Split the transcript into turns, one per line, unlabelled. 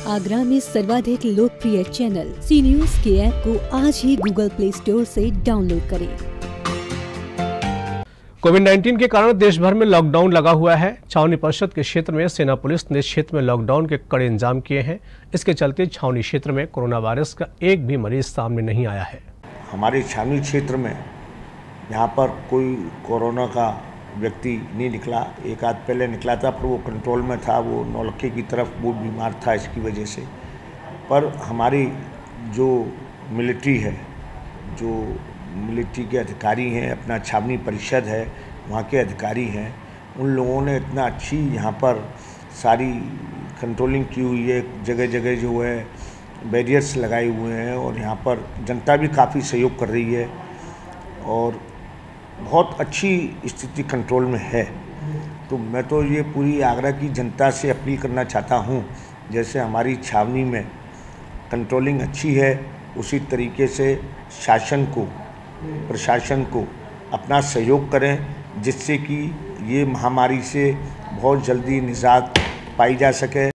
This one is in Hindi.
आगरा में सर्वाधिक लोकप्रिय चैनल सी न्यूज़ के ऐप को आज ही गूगल प्ले स्टोर से डाउनलोड करें।
कोविड-19 के कारण देश भर में लॉकडाउन लगा हुआ है। छावनी परिषद के क्षेत्र में सेना पुलिस ने क्षेत्र में लॉकडाउन के कड़े इंतजाम किए हैं। इसके चलते छावनी क्षेत्र में कोरोना वायरस का एक भी मरीज सामने नहीं आया है।
हमारे छावनी क्षेत्र में यहाँ पर कोई कोरोना का व्यक्ति नहीं निकला। एक आध पहले निकला था, पर वो कंट्रोल में था। वो नौलक्खे की तरफ बहुत बीमार था इसकी वजह से। पर हमारी जो मिलिट्री है, जो मिलिट्री के अधिकारी हैं, अपना छावनी परिषद है, वहाँ के अधिकारी हैं, उन लोगों ने इतना अच्छी यहाँ पर सारी कंट्रोलिंग की हुई है। जगह जगह जो है बैरियर्स लगाए हुए हैं और यहाँ पर जनता भी काफ़ी सहयोग कर रही है और बहुत अच्छी स्थिति कंट्रोल में है। तो मैं तो ये पूरी आगरा की जनता से अपील करना चाहता हूँ, जैसे हमारी छावनी में कंट्रोलिंग अच्छी है, उसी तरीके से शासन को, प्रशासन को अपना सहयोग करें, जिससे कि ये महामारी से बहुत जल्दी निजात पाई जा सके।